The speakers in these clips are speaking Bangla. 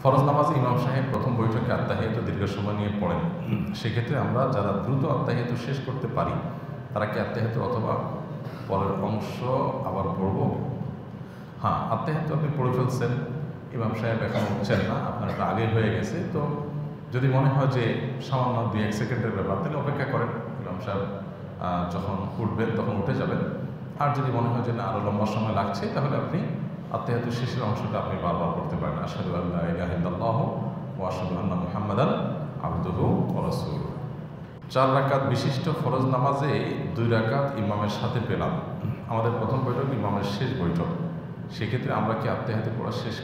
ফরজ নামাজে ইমাম সাহেব প্রথম বৈঠকে আত্তাহিয়াতু দীর্ঘ সময় নিয়ে পড়েন। সেক্ষেত্রে আমরা যারা দ্রুত আত্তাহিয়াতু শেষ করতে পারি তারা কি আত্তাহিয়াতু অথবা পরের অংশ আবার পড়ব? হ্যাঁ, আত্তাহিয়াতু আপনি পড়ে ফেলছেন, ইমাম সাহেব এখন উঠছেন না, আপনার একটা আগে হয়ে গেছে। তো যদি মনে হয় যে সামান্য 2-1 সেকেন্ডের ব্যাপার, তাহলে অপেক্ষা করেন, ইমাম সাহেব যখন উঠবেন তখন উঠে যাবেন। আর যদি মনে হয় যে না আরও লম্বা সময় লাগছে, তাহলে আপনি আত্তাহিয়াতু শেষের অংশটা আপনি বারবার করতে পারেন। আশহাদু আল্লা ইলাহা ইল্লাল্লাহু ওয়া আশহাদু আন্না মুহাম্মাদান আবদুহু ওয়া রাসূলুহু। 4 রাকাত বিশিষ্ট ফরজ নামাজে 2 রাকাত ইমামের সাথে পেলাম। আমাদের প্রথম বৈঠক ইমামের শেষ বৈঠক। সেক্ষেত্রে আমরা কি আত্তাহিয়াতু পড়া শেষ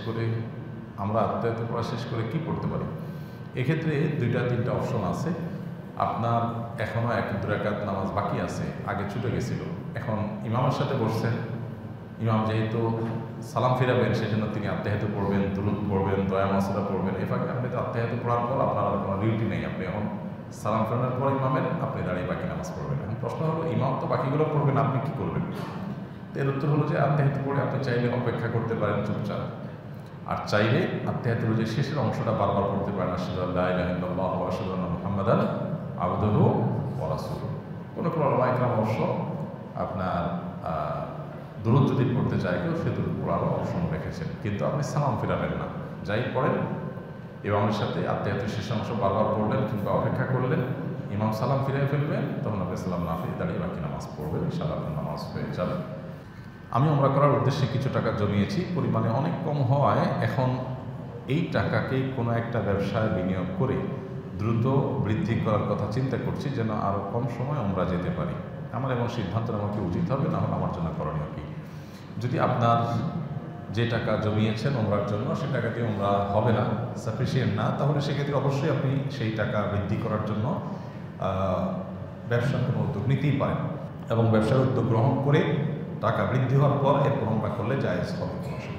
করে কি পড়তে পারি? এক্ষেত্রে 2-3টা অপশন আছে। আপনার এখনও 1-2 রাকাত নামাজ বাকি আছে, আগে ছুটে গেছিল, এখন ইমামের সাথে বসছেন। ইমাম যেহেতু সালাম ফিরাবেন, সেজন্য তিনি আত্তাহিয়াতু পড়বেন, দুরূদ পড়বেন, দোয়া মাসুরা পড়বেন। এই ফাঁকে আপনি তো আত্তাহিয়াতু পড়ার পর আপনার আর কোনো ডিউটি নেই, আপনি এখন সালাম ফেরানোর পর ইমামের আপনি দাঁড়িয়ে বাকি নামাজ পড়বেন। এখন প্রশ্ন হলো, ইমাম তো বাকিগুলো পড়বেন, আপনি কি করবেন? এর উত্তর হলো যে আত্তাহিয়াতু পড়ে আপনি চাইলে অপেক্ষা করতে পারেন চুপচাপ, আর চাইলে আত্তাহিয়াতুর যে শেষের অংশটা বারবার পড়তে পারেন, আশহাদু আল্লা ইলাহা ইল্লাল্লাহু ওয়া আশহাদু আন্না মুহাম্মাদান আবদুহু ওয়া রাসূলুহু। কোনো উলামা ইকরাম অবশ্য আপনার দুরূদ যদি পড়তে চায় কেউ, সে দুরূদ পড়ারও অপশন রেখেছেন, কিন্তু আপনি সালাম ফিরাবেন না, যাই পড়েন ইমামের সাথে আত্তাহিয়াতুর শেষ অংশ বারবার পড়লেন কিংবা অপেক্ষা করলেন, ইমাম সালাম ফিরিয়ে ফেলবেন, তখন আপনি সালাম না ফিরিয়ে দাঁড়িয়ে বাকি নামাজ পড়বেন, ইনশাআল্লাহ আপনার নামাজ হয়ে যাবে। আমি উমরা করার উদ্দেশ্যে কিছু টাকা জমিয়েছি, পরিমাণে অনেক কম হওয়ায় এখন এই টাকাকে কোনো একটা ব্যবসায় বিনিয়োগ করে দ্রুত বৃদ্ধি করার কথা চিন্তা করছি, যেন আরও কম সময় উমরা যেতে পারি। আমার এমন সিদ্ধান্ত নেওয়া কি উচিত হবে, না হলে আমার জন্য করণীয় কি? যদি আপনার যে টাকা জমিয়েছেন উমরার জন্য, সে টাকা দিয়ে উমরা হবে না, সাফিসিয়েন্ট না, তাহলে সেক্ষেত্রে অবশ্যই আপনি সেই টাকা বৃদ্ধি করার জন্য ব্যবসার কোনো উদ্যোগ নিতেই পারেন, এবং ব্যবসার উদ্যোগ গ্রহণ করে টাকা বৃদ্ধি হওয়ার পর এরপর উমরা করলে জায়েজ হবে, কোনো